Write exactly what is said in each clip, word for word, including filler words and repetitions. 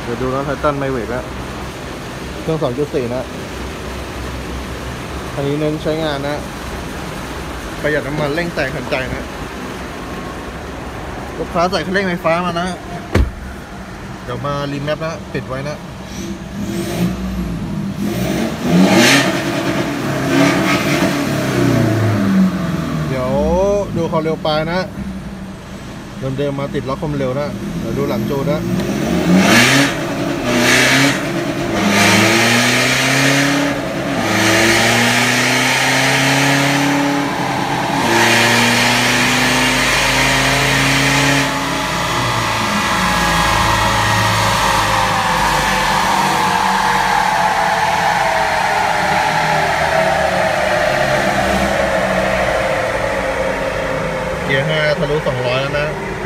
เดี๋ยวดูนะไททันไมเวกแล้วเครื่อง สองจุดสี่ นะอันนี้เน้นใช้งานนะประหยัดน้ำมันเร่งแตกทันใจนะลูกค้าใส่คันเร่งไฟฟ้ามานะเดี๋ยวมารีแมปนะปิดไว้นะเดี๋ยวดูความเร็วปลายนะเดิมๆมาติดล็อกความเร็วนะเดี๋ยวดูหลังจูนนะเกียร์ห้าทะลุสองร้อยแล้วนะ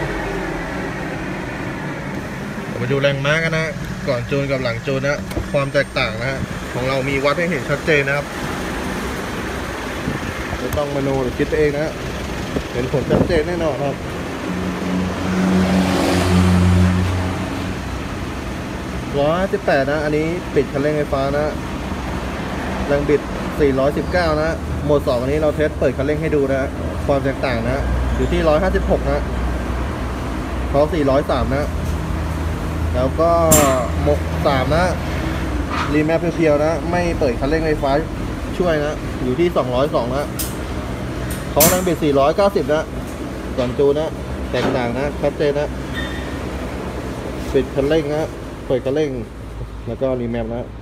มาดูแรงม้ากันนะก่อนจูนกับหลังจูนนะความแตกต่างนะฮะของเรามีวัดให้เห็นชัดเจนนะครับไม่ต้องมโนหรือคิดเองนะเห็นผลชัดเจนแน่นอนครับร้อยสิบแปดนะอันนี้ปิดคันเร่งไฟฟ้านะแรงบิดสี่ร้อยสิบเก้านะโหมดสองอันนี้เราเทสเปิดคันเร่งให้ดูนะความแตกต่างนะอยู่ที่หนึ่งร้อยห้าสิบหกนะเขาสี่ร้อยสามนะแล้วก็หมกสามนะรีแมปเพียวๆนะไม่เปิดคันเร่งไฟฟ้าช่วยนะอยู่ที่สองร้อยสองนะเขาแรงบิดสี่ร้อยเก้าสิบนะก่อนจูนนะแตกต่างนะชัดเจนนะปิดคันเร่งนะเปิดคันเร่งแล้วก็รีแมปนะ